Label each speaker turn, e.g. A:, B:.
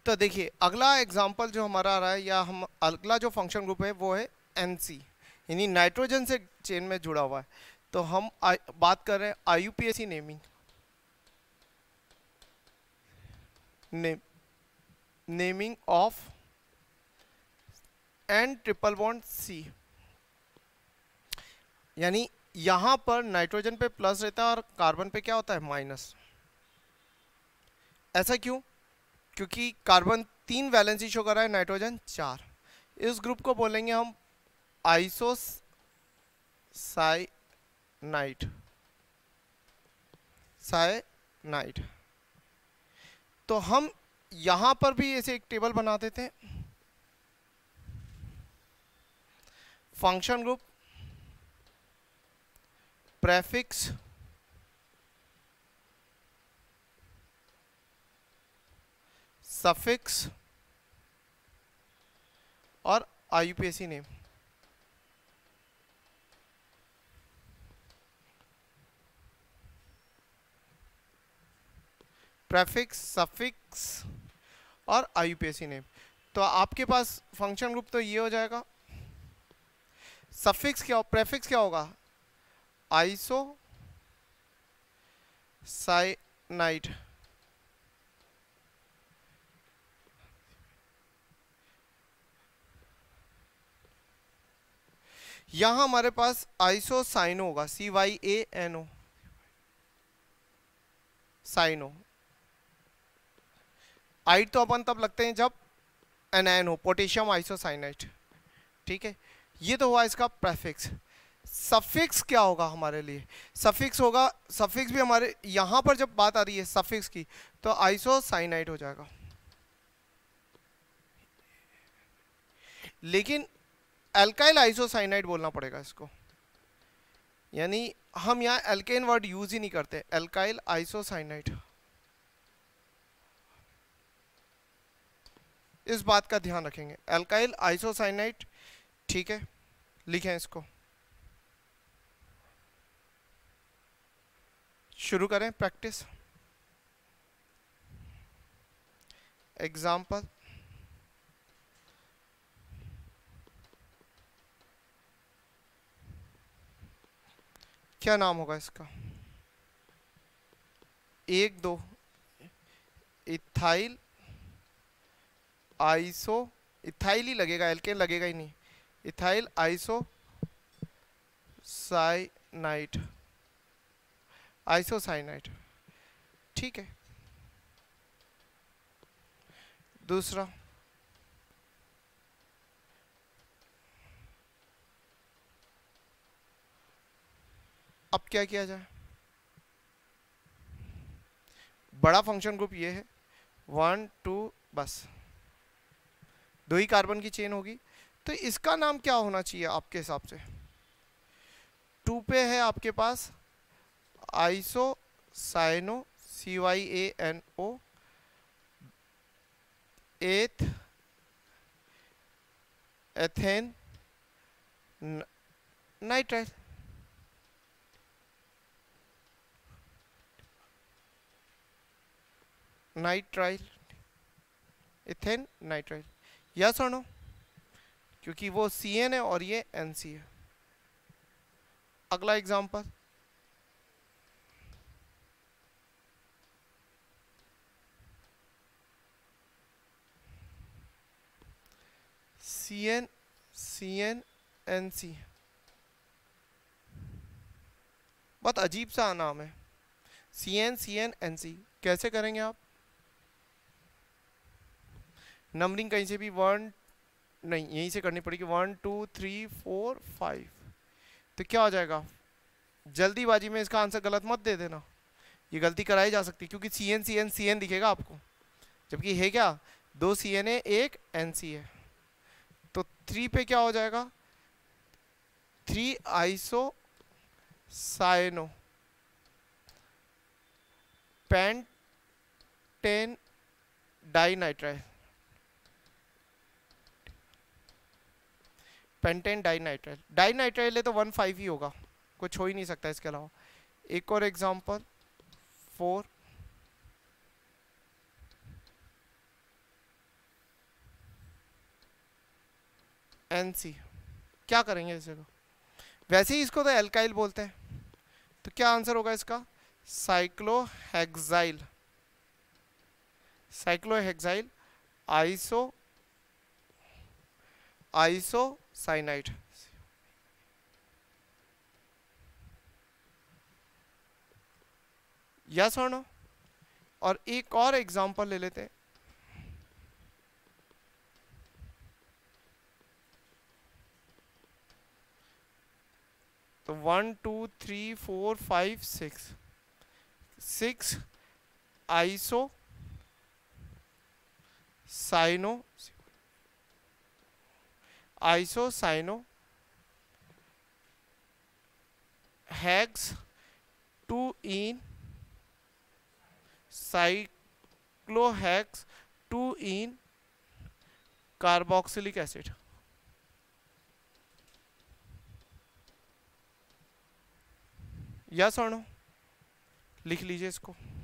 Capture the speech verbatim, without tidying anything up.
A: तो देखिए अगला एग्जांपल जो हमारा आ रहा है, या हम अगला जो फंक्शन ग्रुप है वो है एनसी, यानी नाइट्रोजन से चेन में जुड़ा हुआ है। तो हम आ, बात कर रहे हैं आईयूपीएसी नेमिंग, ने, naming of N triple bond C. यानी यहां पर नाइट्रोजन पे प्लस रहता है और कार्बन पे क्या होता है, माइनस। ऐसा क्यों? क्योंकि कार्बन तीन वैलेंसी शो कर रहा है, नाइट्रोजन चार। इस ग्रुप को बोलेंगे हम आइसोसाइनाइड, साइनाइड। तो हम यहां पर भी ऐसे एक टेबल बना देते हैं, फंक्शन ग्रुप प्रेफिक्स सफिक्स और आईयूपीएसी नेम। प्रेफिक्स सफिक्स और आईयूपीएसी नेम। तो आपके पास फंक्शन ग्रुप तो ये हो जाएगा। सफिक्स क्या, प्रेफिक्स क्या होगा, आइसो साइनाइड। यहां हमारे पास आइसोसाइनो होगा, C Y A N O, cyano. आइड तो अपन तब लगते हैं जब एनआईएन हो, पोटेशियम आइसोसाइनाइड। ठीक है, ये तो हुआ इसका प्रेफिक्स। सफिक्स क्या होगा हमारे लिए, सफिक्स होगा, सफिक्स भी हमारे यहां पर जब बात आ रही है सफिक्स की, तो आइसोसाइनाइड हो जाएगा। लेकिन एल्काइल आइसोसाइनाइड बोलना पड़ेगा इसको, यानी हम यहाँ एल्केन वर्ड यूज ही नहीं करते, एल्काइल आइसोसाइनाइड। इस बात का ध्यान रखेंगे, एल्काइल आइसोसाइनाइड। ठीक है, लिखें इसको, शुरू करें प्रैक्टिस। एग्जाम्पल, क्या नाम होगा इसका, एक दो इथाइल आइसो, इथाइल ही लगेगा, एल्केन लगेगा ही नहीं, इथाइल आइसो साइनाइड, आइसोसाइनाइड। ठीक है, दूसरा अब क्या किया जाए, बड़ा फंक्शन ग्रुप ये है, वन टू, बस दो ही कार्बन की चेन होगी, तो इसका नाम क्या होना चाहिए आपके हिसाब से। टू पे है आपके पास iso cyano, C Y A N O, एथ ethane nitrile. Nitrile, ethane nitrile, yes और नो, क्योंकि वो सी एन है और ये एन सी है। अगला example, C N C N N C, बहुत अजीब सा नाम है, C N C N N C. कैसे करेंगे आप, नंबरिंग कहीं से भी वन नहीं, यहीं से करनी पड़ेगी, one two three four five. तो क्या हो जाएगा, जल्दीबाजी में इसका आंसर गलत मत दे देना, ये गलती कराई जा सकती है, क्योंकि C N C N C N दिखेगा आपको, जबकि है क्या, दो सी एन है एक एन सी है। तो थ्री पे क्या हो जाएगा, three iso cyano pentane dinitrile, pentane dinitrile, dinitrile है तो वन फाइव ही होगा, कुछ हो ही नहीं सकता इसके अलावा। एक और एग्जांपल, फोर एन सी। क्या करेंगे इस जगह? वैसे ही इसको तो एल्काइल बोलते हैं, तो क्या आंसर होगा इसका? Cyclohexyl. Cyclohexyl iso isocyanide. Yes और नो? और एक और एग्जांपल ले लेते हैं। तो one two three four five six, six iso cyano isocyano hex two ene cyclohex two ene carboxylic acid. Yes और नो? लिख लीजिए इसको।